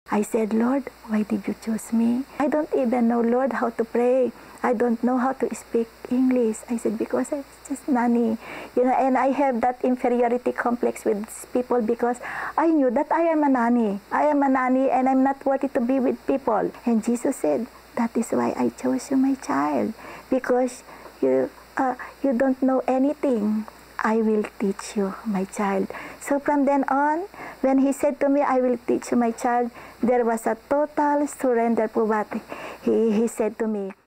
I said, Lord, why did you choose me? I don't even know, Lord, how to pray. I don't know how to speak English. I said, because I'm just nanny. You know, and I have that inferiority complex with people because I knew that I am a nanny. I am a nanny and I'm not worthy to be with people. And Jesus said, that is why I chose you, my child, because you don't know anything. I will teach you, my child. So from then on, when he said to me, I will teach you, my child, there was a total surrender to what he said to me.